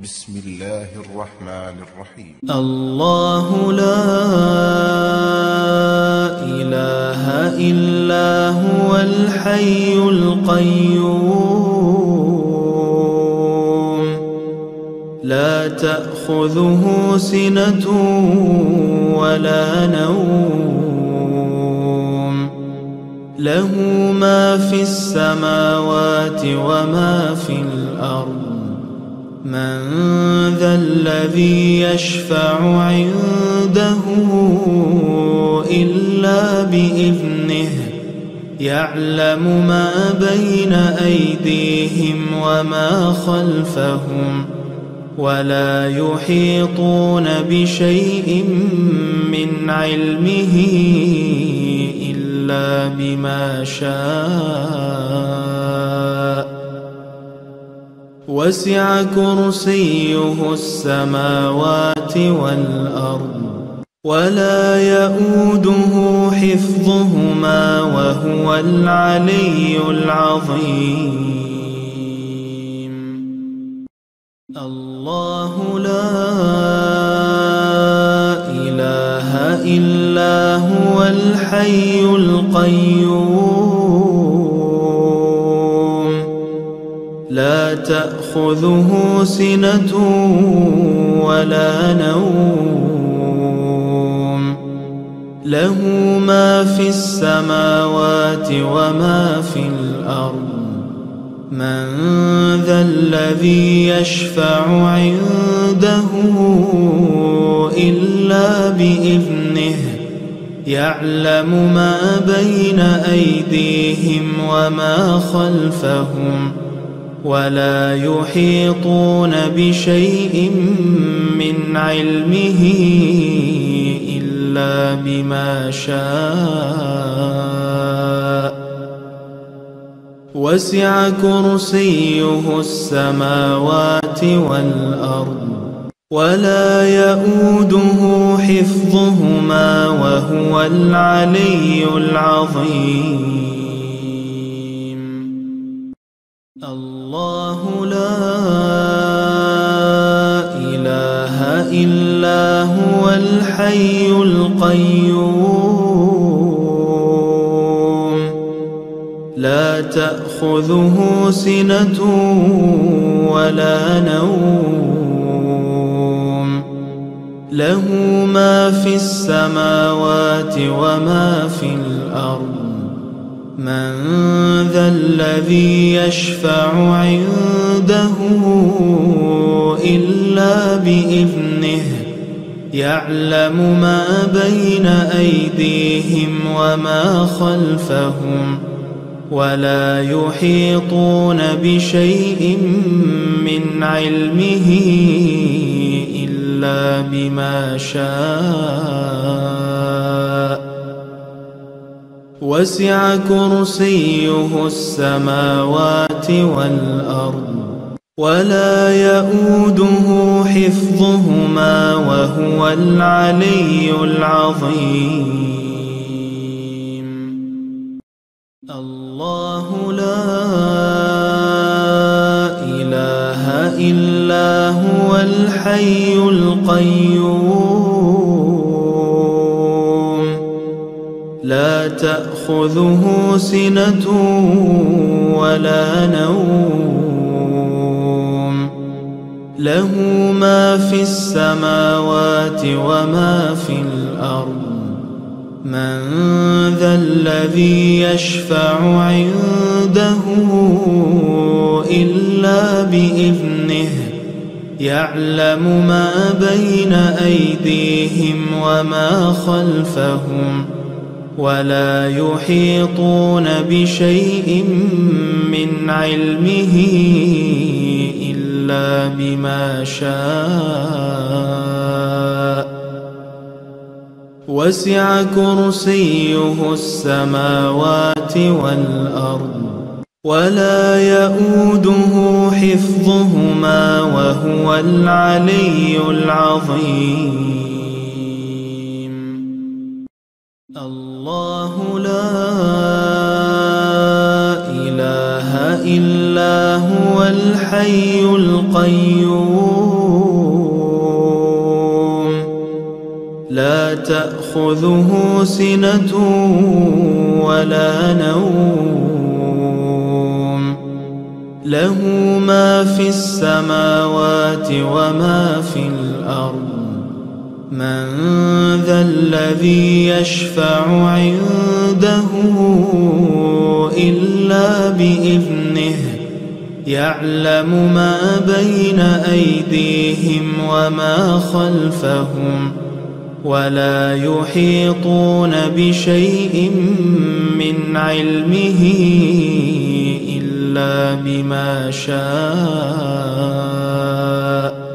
بسم الله الرحمن الرحيم. الله لا إله إلا هو الحي القيوم لا تأخذه سنة ولا نوم له ما في السماوات وما في الأرض من ذا الذي يشفع عنده إلا بإذنه يعلم ما بين أيديهم وما خلفهم ولا يحيطون بشيء من علمه إلا بما شاء وسع كرسيه السماوات والأرض ولا يؤوده حفظهما وهو العلي العظيم. الله لا إله إلا هو الحي القيوم لا تأخذه سنة ولا نوم له ما في السماوات وما في الأرض من ذا الذي يشفع عنده إلا بإذنه يعلم ما بين أيديهم وما خلفهم ولا يحيطون بشيء من علمه إلا بما شاء وسع كرسيه السماوات والأرض ولا يؤوده حفظهما وهو العلي العظيم. الله لا إله إلا هو الحي القيوم لا تأخذه سنة ولا نوم له ما في السماوات وما في الأرض من ذا الذي يشفع عنده إلا بإذنه يعلم ما بين أيديهم وما خلفهم ولا يحيطون بشيء من علمه إلا بما شاء وسع كرسيه السماوات والأرض ولا يؤوده حفظهما وهو العلي العظيم. الله لا إله إلا هو الحي القيوم لا تأخذه سنة ولا نوم له ما في السماوات وما في الأرض من ذا الذي يشفع عنده إلا بإذنه يعلم ما بين أيديهم وما خلفهم ولا يحيطون بشيء من علمه إلا بما شاء وسع كرسيه السماوات والأرض ولا يؤوده حفظهما وهو العلي العظيم. الله لا إله إلا هو الحي الحي القيوم لا تأخذه سنة ولا نوم له ما في السماوات وما في الأرض من ذا الذي يشفع عنده إلا بإذنه يعلم ما بين أيديهم وما خلفهم ولا يحيطون بشيء من علمه إلا بما شاء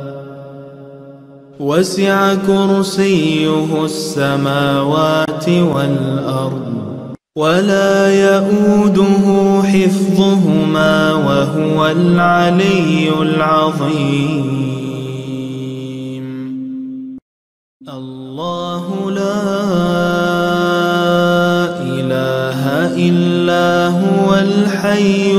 وسع كرسيه السماوات والأرض ولا يؤوده حفظهما وهو العلي العظيم الله لا إله إلا هو الحي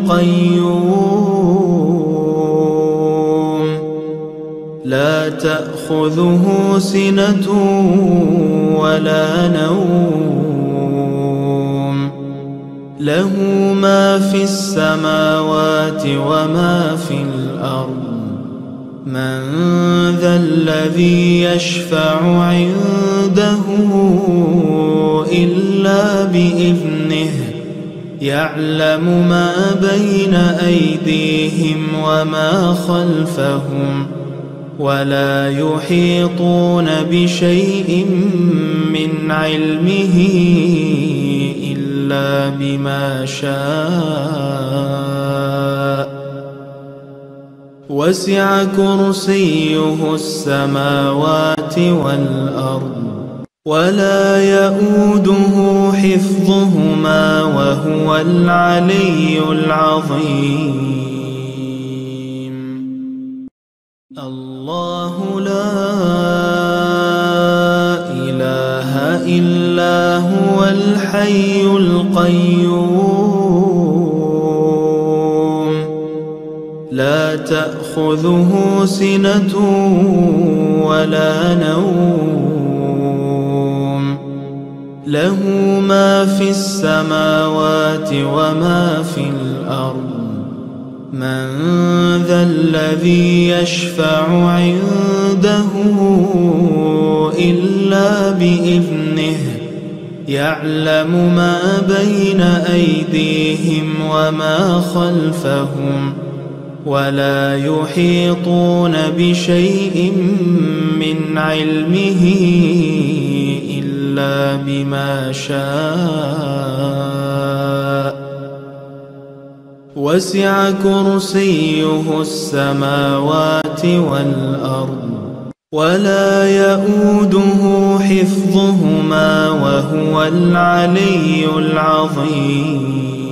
القيوم لا تأخذه سنة ولا نوم له ما في السماوات وما في الأرض من ذا الذي يشفع عنده إلا بإذنه يعلم ما بين أيديهم وما خلفهم ولا يحيطون بشيء من علمه إلا بما شاء وسع كرسيه السماوات والأرض ولا يؤوده حفظهما وهو العلي العظيم الله لا إله إلا هو الحي القيوم لا تأخذه سنة ولا نوم له ما في السماوات وما في الأرض من ذا الذي يشفع عنده إلا بإذنه يعلم ما بين أيديهم وما خلفهم ولا يحيطون بشيء من علمه إلا بما شاء وسع كرسيه السماوات والأرض ولا يؤوده حفظهما وهو العلي العظيم